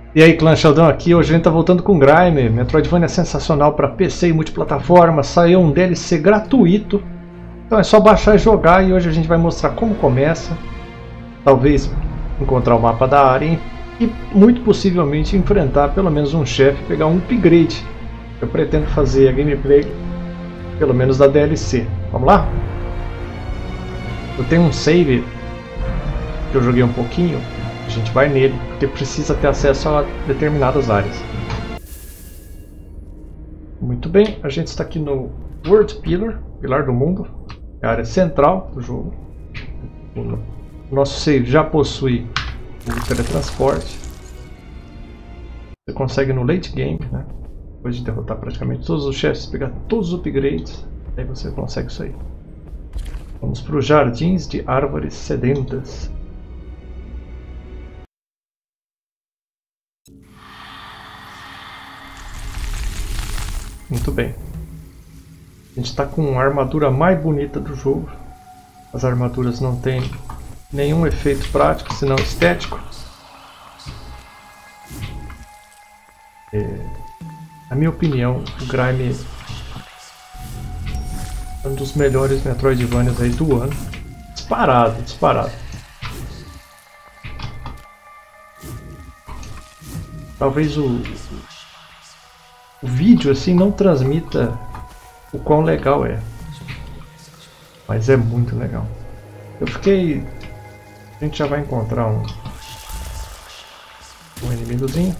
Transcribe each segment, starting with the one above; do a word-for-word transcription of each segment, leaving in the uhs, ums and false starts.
E aí, clã Sheldon aqui, hoje a gente tá voltando com Grime. Metroidvania sensacional para P C e multiplataforma, saiu um D L C gratuito. Então é só baixar e jogar, e hoje a gente vai mostrar como começa. Talvez encontrar o mapa da área e muito possivelmente enfrentar pelo menos um chefe, pegar um upgrade. Eu pretendo fazer a gameplay pelo menos da D L C. Vamos lá? Eu tenho um save que eu joguei um pouquinho. A gente vai nele, porque precisa ter acesso a determinadas áreas. Muito bem, a gente está aqui no World Pillar, Pilar do Mundo, é a área central do jogo. O nosso save já possui o teletransporte. Você consegue no late game, né? Depois de derrotar praticamente todos os chefes, pegar todos os upgrades, aí você consegue isso aí. Vamos para os Jardins de Árvores Sedentas. Muito bem. A gente está com a armadura mais bonita do jogo. As armaduras não têm nenhum efeito prático, senão estético. É, na minha opinião, o Grime é um dos melhores Metroidvanias aí do ano. Disparado, disparado. Talvez o... O vídeo assim não transmita o quão legal é, mas é muito legal. Eu fiquei... A gente já vai encontrar um, um inimigozinho.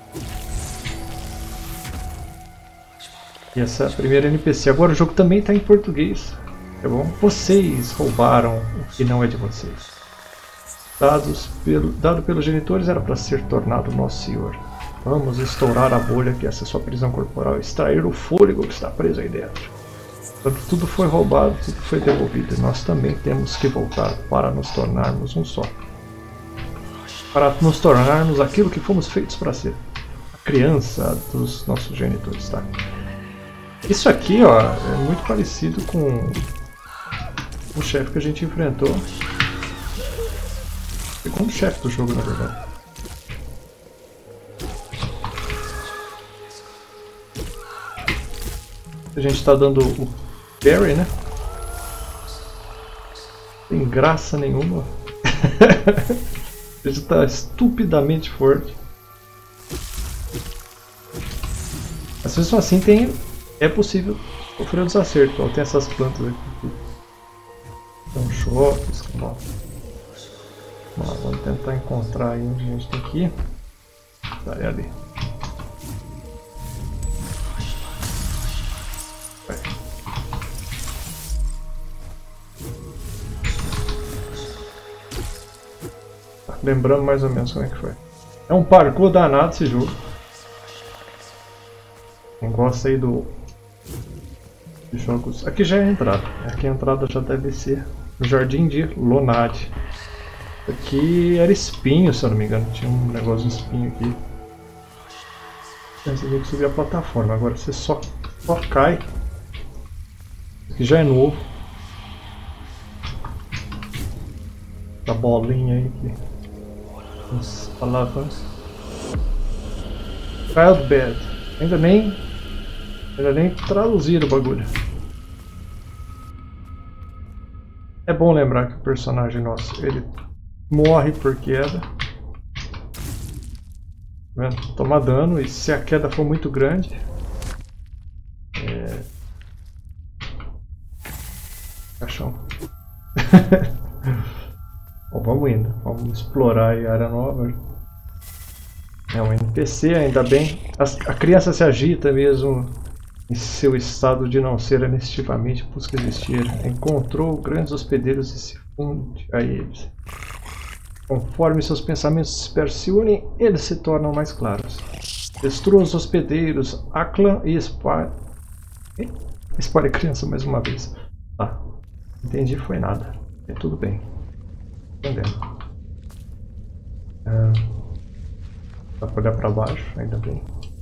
E essa é a primeira N P C. Agora o jogo também está em português, tá bom? Vocês roubaram o que não é de vocês. Dados pelo, dado pelos genitores era para ser tornado nosso senhor. Vamos estourar a bolha que essa é sua prisão corporal, extrair o fôlego que está preso aí dentro. Quando tudo foi roubado, tudo foi devolvido, e nós também temos que voltar para nos tornarmos um só. Para nos tornarmos aquilo que fomos feitos para ser. A criança dos nossos genitores, tá? Isso aqui, ó, é muito parecido com o chefe que a gente enfrentou. O segundo chefe do jogo, na verdade. A gente está dando o parry, né? Sem graça nenhuma. A gente está estupidamente forte. Mas mesmo assim tem, é possível sofrer um desacerto. Ó, tem essas plantas aqui. São choques. Vamos lá, vamos tentar encontrar aí onde a gente tem que ir. Tá, é ali. Lembrando mais ou menos como é que foi. É um parkour danado esse jogo. Quem gosta aí do de jogos. Aqui já é a entrada. Aqui a entrada já deve ser o Jardim de Lonade. Aqui era espinho, se eu não me engano. Tinha um negócio de espinho aqui. Você tem que subir a plataforma. Agora você só, só cai. Aqui já é novo. A bolinha aí que as palavras. Child Bed. Ainda nem. Ainda nem traduziram o bagulho. É bom lembrar que o personagem nosso, ele morre por queda. Tá vendo? Toma dano, e se a queda for muito grande. É... Caixão. Bom, vamos indo, vamos explorar a área nova. É um N P C, ainda bem. As, a criança se agita mesmo em seu estado de não ser anistiamente busca existir. Encontrou grandes hospedeiros e se funde a eles. Conforme seus pensamentos dispersos se unem, eles se tornam mais claros. Destrua os hospedeiros, Aklan e espalhe... Espalhe a criança mais uma vez. Tá, entendi, foi nada. É tudo bem. Entendendo. Ah, dá pra olhar pra baixo, ainda bem.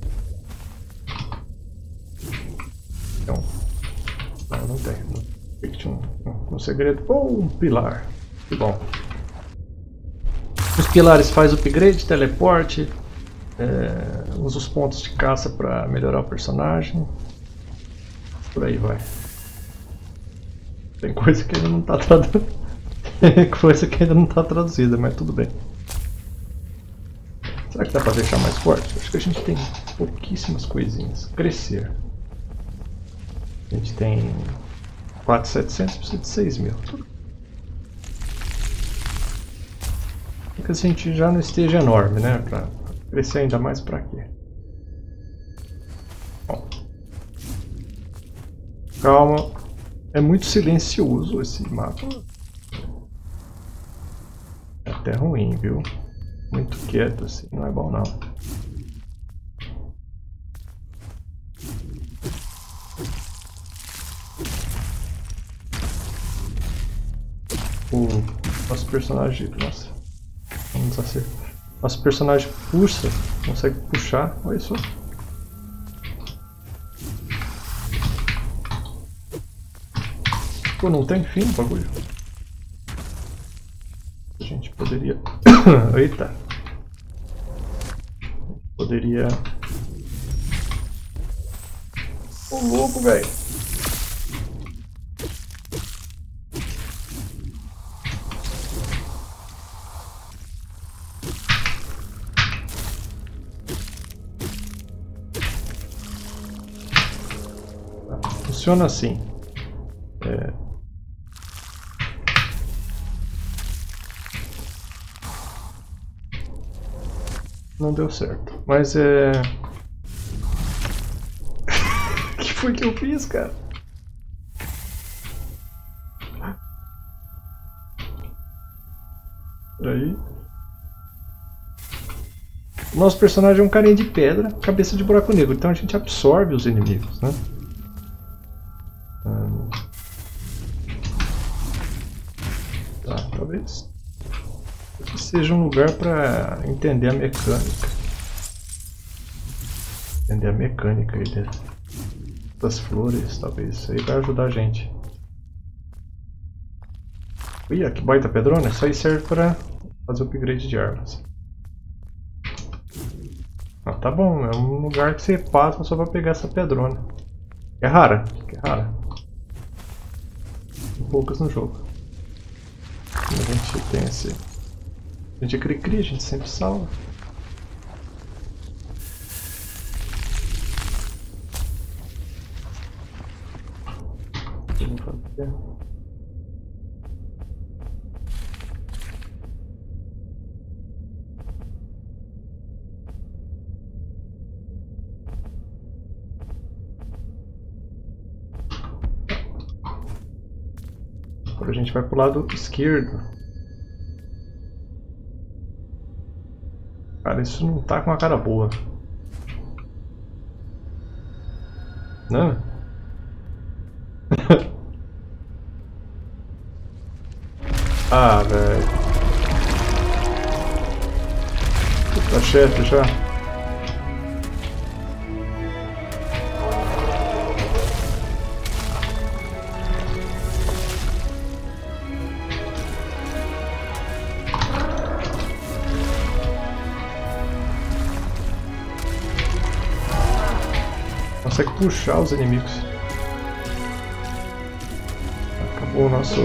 Então, não, não tem. Não, tinha um, um, um segredo. Ou um pilar. Que bom. Os pilares faz upgrade, teleporte. É, usa os pontos de caça para melhorar o personagem. Por aí vai. Tem coisa que ainda não está traduzida. Tem coisa que ainda não está traduzida, mas tudo bem. Será que dá para deixar mais forte? Acho que a gente tem pouquíssimas coisinhas. Crescer. A gente tem quatro mil e setecentos, precisa de seis mil. Que a gente já não esteja enorme, né? Para crescer ainda mais, para quê? Bom. Calma. É muito silencioso esse mapa. É até ruim, viu? Muito quieto assim, não é bom não. O nosso personagem, nossa, vamos acertar. Nosso personagem puxa, consegue puxar, olha só. Pô, não tem fim o bagulho. A gente poderia... Eita! Poderia... Ô louco, velho! Funciona assim. É... Não deu certo. Mas é... O que foi que eu fiz, cara? Peraí. O nosso personagem é um carinha de pedra, cabeça de buraco negro. Então a gente absorve os inimigos, né? Hum. Tá, talvez que seja um lugar para entender a mecânica. Entender a mecânica aí dentro das flores, talvez. Isso aí vai ajudar a gente. Ih, que baita pedrona. Isso aí serve para fazer o upgrade de armas. Ah, tá bom, é um lugar que você passa só para pegar essa pedrona. É rara, que é rara. Tem poucas no jogo. A gente tem esse... A gente é cri-cri, a gente sempre salva. Vamos fazer. Agora a gente vai pro lado esquerdo. Cara, isso não tá com uma cara boa. Não? Ah, velho. Tá chefe já. Consegue puxar os inimigos. Acabou o nosso...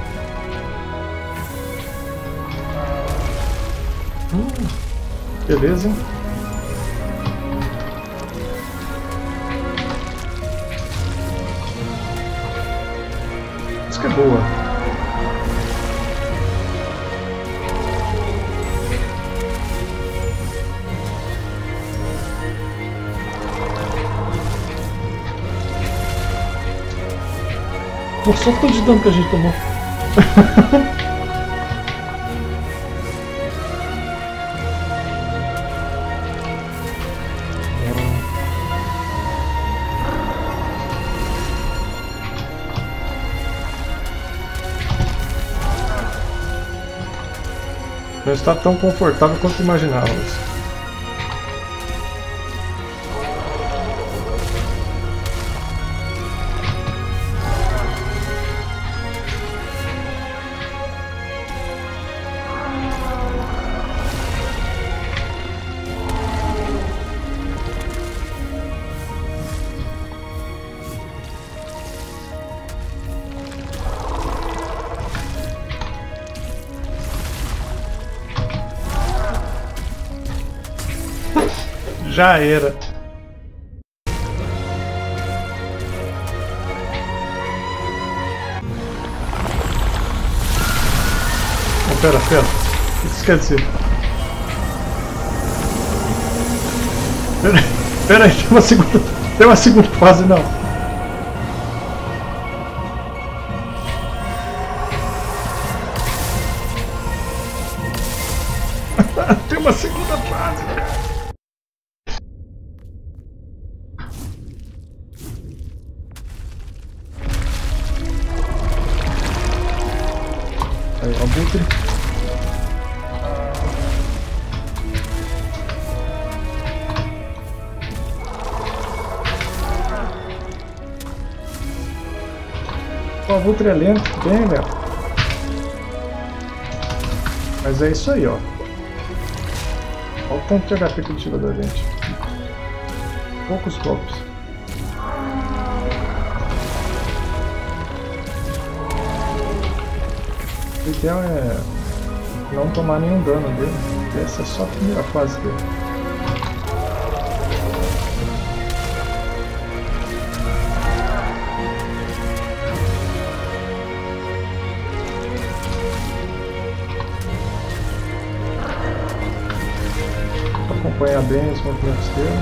Hum, beleza. Isso que é boa. Nossa, só o tanto de dano que a gente tomou. Não está tão confortável quanto imaginávamos. Já era. Oh, pera, pera. O que isso quer dizer? Pera, pera aí, tem uma segunda. Tem uma segunda fase não. Tem uma segunda fase, cara. Aí, o abutre. O abutre é lento, bem lento. Mas é isso aí, ó. Olha o tanto de H P que ele tira da gente. Poucos golpes. O ideal é não tomar nenhum dano dele. Essa é só a primeira fase dele. Acompanhar bem os movimentos dele.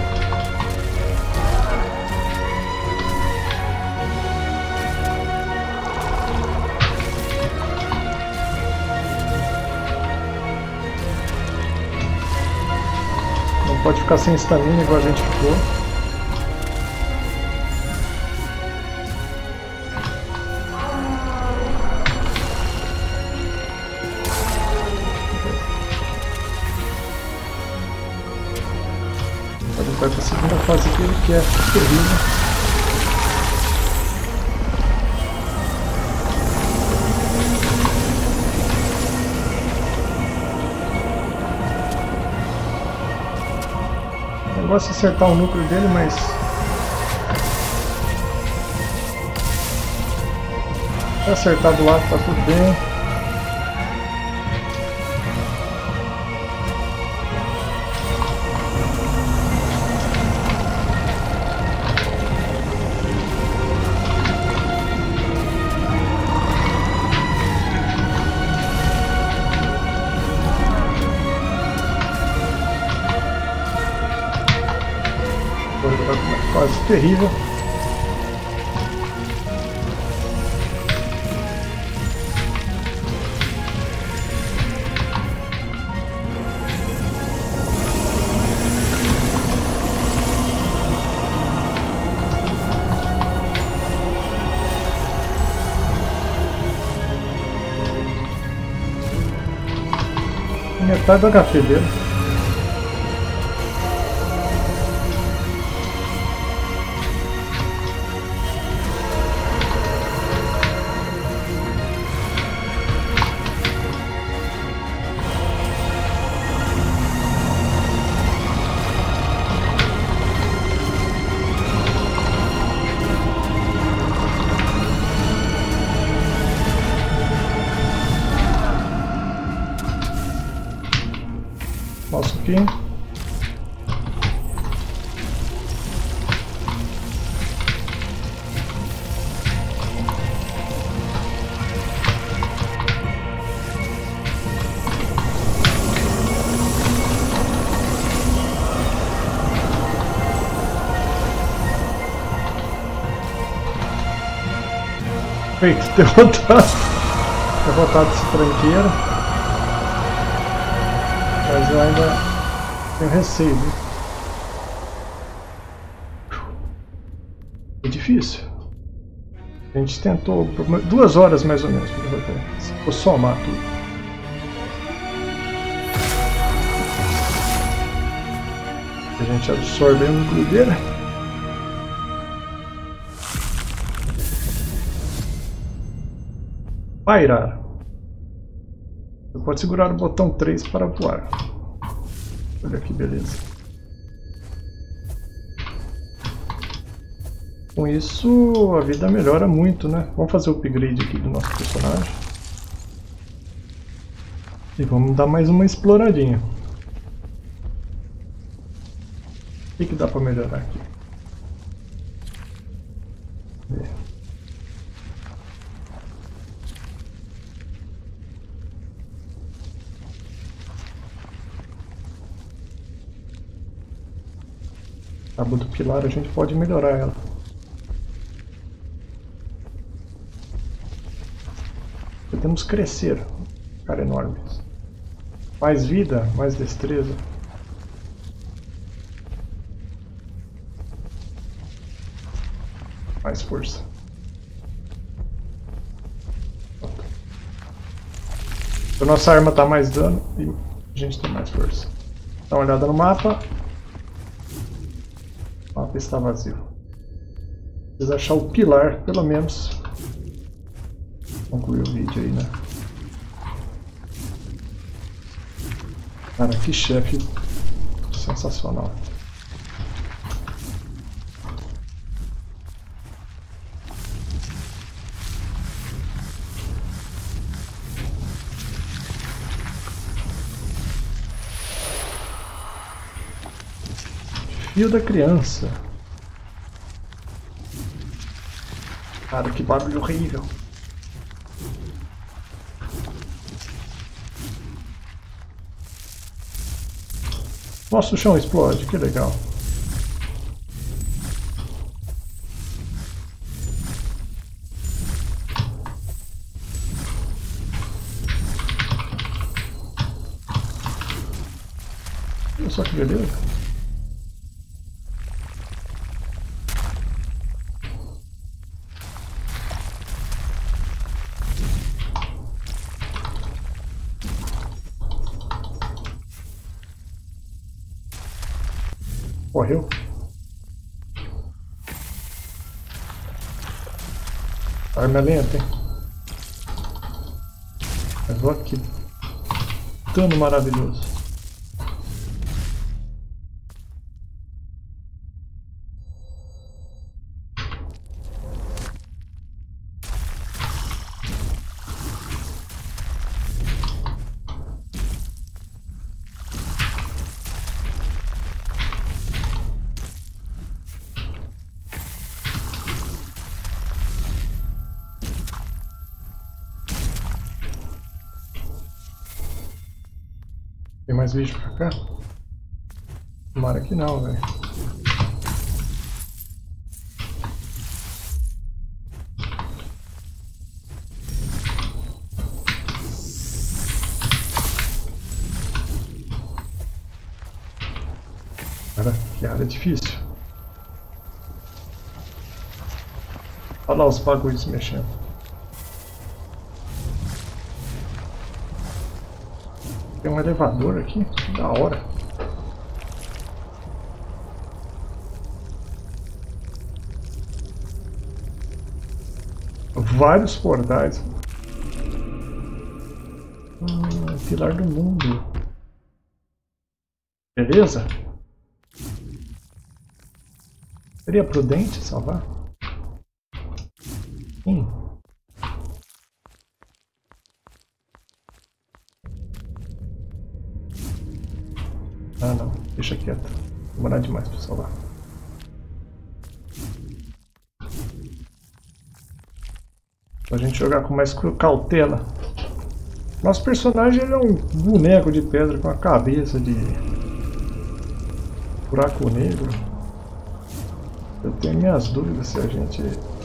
Não pode ficar sem estamina igual a gente ficou. Vai para a segunda fase dele, que é terrível. Eu gosto de acertar o núcleo dele, mas se acertar do lado tá tudo bem. Quase terrível. Metade do H P dele. Posso aqui. Feito, derrotado. Derrotado esse tranqueiro. Mas eu ainda tenho receio, viu? É difícil. A gente tentou duas horas mais ou menos para derrotar. Vou somar tudo. A gente absorve o núcleo dele. Pairar. Você pode segurar o botão três para voar. Olha que beleza. Com isso a vida melhora muito, né? Vamos fazer o upgrade aqui do nosso personagem. E vamos dar mais uma exploradinha. O que, que dá pra melhorar aqui? É. A tábua do pilar a gente pode melhorar ela. Podemos crescer. Cara enorme. Mais vida, mais destreza. Mais força. Pronto. Então nossa arma está mais dano e a gente tem mais força. Dá uma olhada no mapa. O mapa está vazio. Precisa achar o pilar, pelo menos. Concluir o vídeo aí, né? Cara, que chefe sensacional. Fio da criança. Cara, que barulho horrível. Nossa, o chão explode, que legal. Olha só que beleza. Morreu. Arma lenta, hein? Mas olha que dano maravilhoso. Tem mais bicho pra cá? Tomara que não, velho. Cara, que área difícil. Olha lá os bagulhos se mexendo. Tem um elevador aqui, que da hora. Vários portais. Hum, pilar do mundo. Beleza? Seria prudente salvar? Sim. Ah não, deixa quieto. Demorar demais pra salvar. Pra gente jogar com mais cautela. Nosso personagem ele é um boneco de pedra com a cabeça de buraco negro. Eu tenho minhas dúvidas se a gente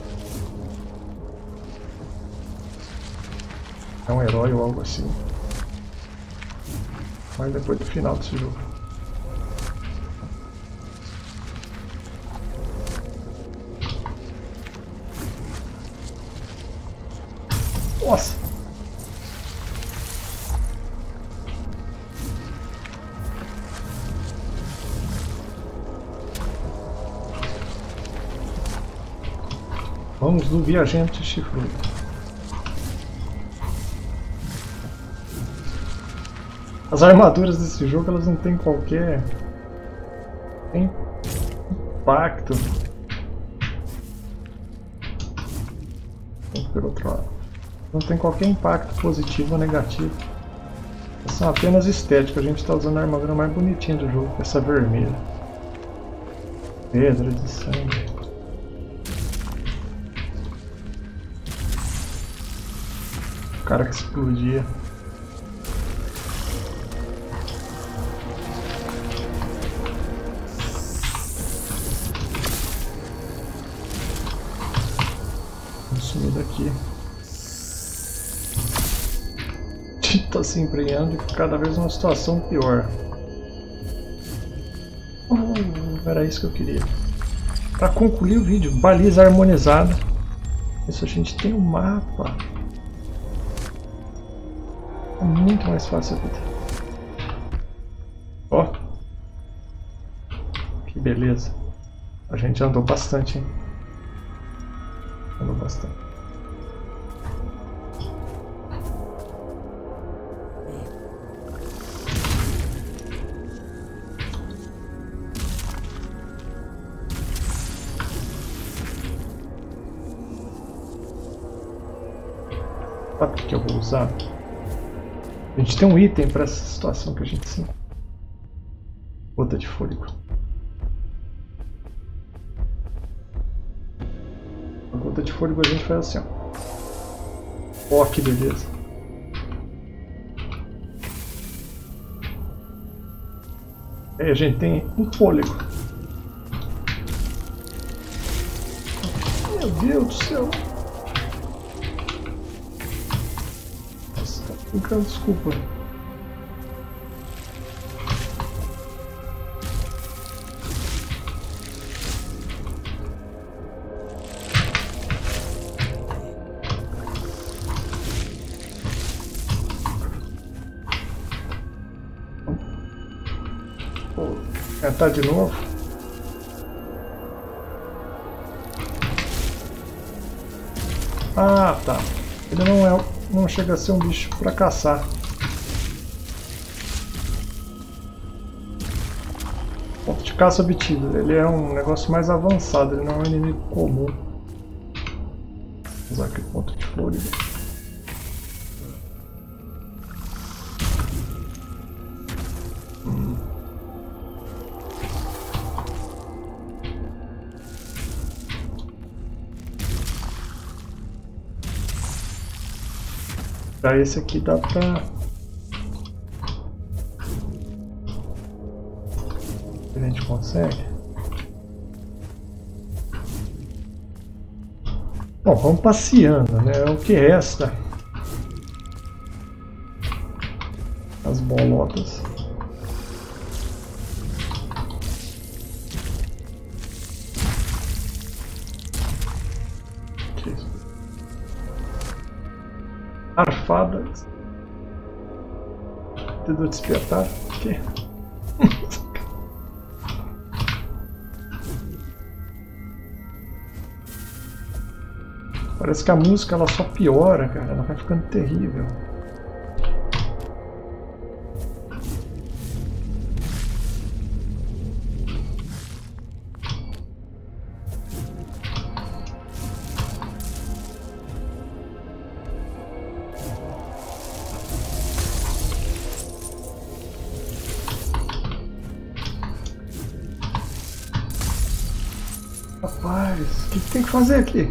é um herói ou algo assim. Mas depois do final desse jogo. Nossa! Vamos do viajante chifrudo. As armaduras desse jogo elas não tem qualquer impacto. Vamos pelo outro lado. Não tem qualquer impacto positivo ou negativo. São apenas estéticos. A gente está usando a armadura mais bonitinha do jogo, essa vermelha. Pedra de sangue. O cara que explodia. Vamos sumir daqui. Tá se emprenhando e cada vez uma situação pior. Oh, era isso que eu queria. Para concluir o vídeo, baliza harmonizada. Isso, a gente tem um mapa. É muito mais fácil a vida. Ó. Oh. Que beleza. A gente andou bastante, hein? Andou bastante. Sabe o que eu vou usar? A gente tem um item para essa situação que a gente se... Gota de fôlego. A gota de fôlego a gente faz assim, ó. Ó, que beleza. Aí a gente tem um fôlego. Meu Deus do céu. Então, desculpa. Vou tentar de novo. Ah, tá. Ele não é... Não chega a ser um bicho para caçar. Ponto de caça obtido. Ele é um negócio mais avançado, ele não é um inimigo comum. Vou usar aqui o ponto de fôlego. Hum. Pra esse aqui dá pra... A gente consegue? Bom, vamos passeando, né? É o que resta. As bolotas. Arfadas. Dedo despertar. O quê? Parece que a música ela só piora, cara. Ela vai ficando terrível. Rapaz, o que, que tem que fazer aqui?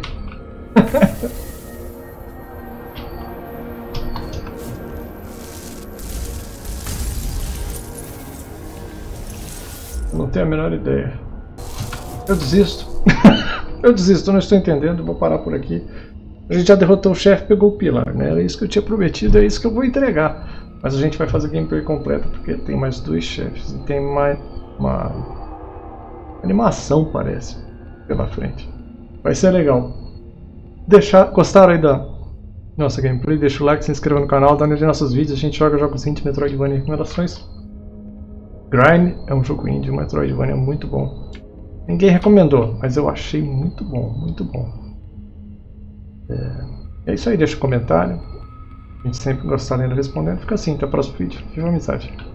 Não tenho a menor ideia. Eu desisto. Eu desisto, eu não estou entendendo. Vou parar por aqui. A gente já derrotou o chefe, pegou o pilar, né? Era isso que eu tinha prometido, é isso que eu vou entregar. Mas a gente vai fazer gameplay completa porque tem mais dois chefes e tem mais uma animação, parece, pela frente. Vai ser legal. Deixar, gostaram aí da nossa gameplay? Deixa o like, se inscreva no canal, dá uma olhada nos nossos vídeos. A gente joga jogos indie, Metroidvania e recomendações. Grind é um jogo indie, o Metroidvania é muito bom. Ninguém recomendou, mas eu achei muito bom, muito bom. É, é isso aí, deixa um comentário. A gente sempre gosta de respondendo. Fica assim, até o próximo vídeo. Viva a amizade!